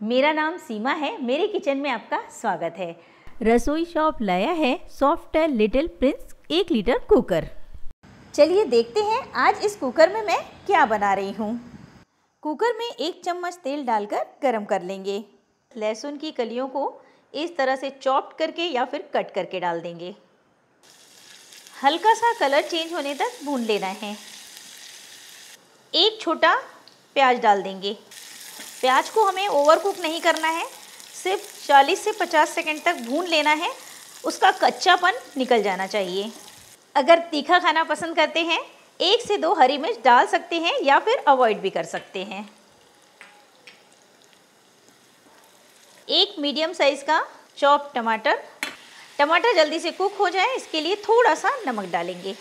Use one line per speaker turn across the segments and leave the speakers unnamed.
मेरा नाम सीमा है, मेरे किचन में आपका स्वागत है।
रसोई शॉप लाया है soft and little prince 1 litre cooker.
चलिए देखते हैं आज इस कुकर में मैं क्या बना रही हूँ। कुकर में 1 चम्मच तेल डालकर गरम कर लेंगे। लहसुन की कलियों को इस तरह से चॉप्ड करके या फिर कट करके डाल देंगे। हल्का सा कलर चेंज होने तक भून लेना है। 1 छोटा प्याज डाल देंगे। प्याज को हमें ओवरकुक नहीं करना है, सिर्फ 40 से 50 सेकंड तक भून लेना है, उसका कच्चापन निकल जाना चाहिए। अगर तीखा खाना पसंद करते हैं 1 से 2 हरी मिर्च डाल सकते हैं या फिर अवॉइड भी कर सकते हैं। 1 मीडियम साइज़ का चॉप टमाटर। टमाटर जल्दी से कुक हो जाए इसके लिए थोड़ा सा नमक डालेंगे।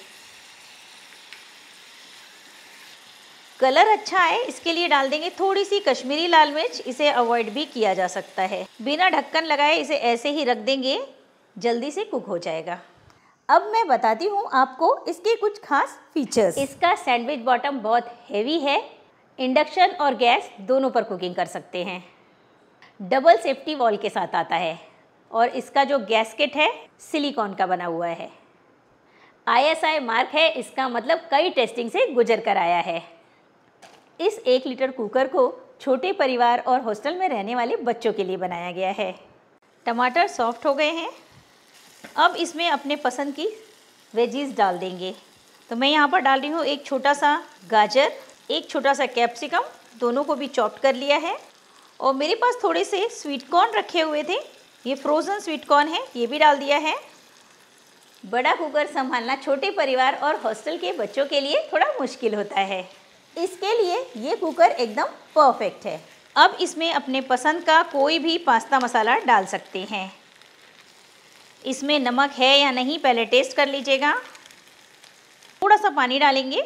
कलर अच्छा आए इसके लिए डाल देंगे थोड़ी सी कश्मीरी लाल मिर्च, इसे अवॉइड भी किया जा सकता है। बिना ढक्कन लगाए इसे ऐसे ही रख देंगे, जल्दी से कुक हो जाएगा। अब मैं बताती हूँ आपको इसके कुछ खास फीचर्स। इसका सैंडविच बॉटम बहुत हेवी है, इंडक्शन और गैस दोनों पर कुकिंग कर सकते हैं। डबल सेफ्टी वॉल के साथ आता है और इसका जो गैस्केट है सिलिकॉन का बना हुआ है। ISI मार्क है, इसका मतलब कई टेस्टिंग से गुजर कर आया है। इस 1 लीटर कुकर को छोटे परिवार और हॉस्टल में रहने वाले बच्चों के लिए बनाया गया है। टमाटर सॉफ्ट हो गए हैं, अब इसमें अपने पसंद की वेजीज डाल देंगे। तो मैं यहाँ पर डाल रही हूँ 1 छोटा सा गाजर, 1 छोटा सा कैप्सिकम, दोनों को भी चॉप्ड कर लिया है। और मेरे पास थोड़े से स्वीट कॉर्न रखे हुए थे, ये फ्रोज़न स्वीट कॉर्न है, ये भी डाल दिया है। बड़ा कुकर संभालना छोटे परिवार और हॉस्टल के बच्चों के लिए थोड़ा मुश्किल होता है, इसके लिए ये कुकर एकदम परफेक्ट है। अब इसमें अपने पसंद का कोई भी पास्ता मसाला डाल सकते हैं। इसमें नमक है या नहीं पहले टेस्ट कर लीजिएगा। थोड़ा सा पानी डालेंगे।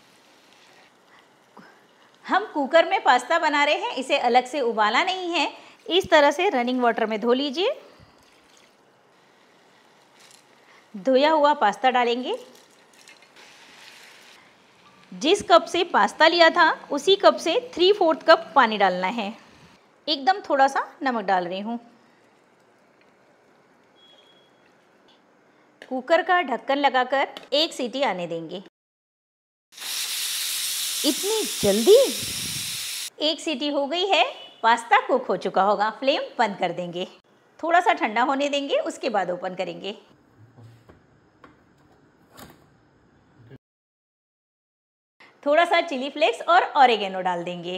हम कुकर में पास्ता बना रहे हैं, इसे अलग से उबाला नहीं है, इस तरह से रनिंग वाटर में धो लीजिए। धोया हुआ पास्ता डालेंगे। जिस कप से पास्ता लिया था उसी कप से 3/4 कप पानी डालना है। एकदम थोड़ा सा नमक डाल रही हूँ। कुकर का ढक्कन लगाकर 1 सीटी आने देंगे। इतनी जल्दी? 1 सीटी हो गई है, पास्ता कुक हो चुका होगा। फ्लेम बंद कर देंगे, थोड़ा सा ठंडा होने देंगे, उसके बाद ओपन करेंगे। थोड़ा सा चिली फ्लेक्स और ऑरिगेनो डाल देंगे।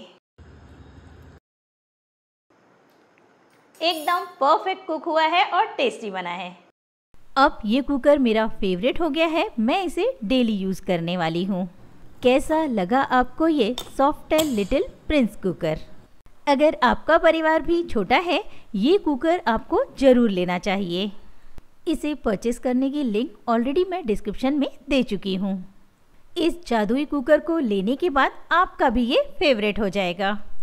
एकदम परफेक्ट कुक हुआ है और टेस्टी बना है।
अब ये कुकर मेरा फेवरेट हो गया है, मैं इसे डेली यूज़ करने वाली हूँ। कैसा लगा आपको ये soft and little prince cooker? अगर आपका परिवार भी छोटा है, ये कुकर आपको ज़रूर लेना चाहिए। इसे परचेस करने की लिंक ऑलरेडी मैं डिस्क्रिप्शन में दे चुकी हूँ। इस जादुई कुकर को लेने के बाद आपका भी ये फेवरेट हो जाएगा।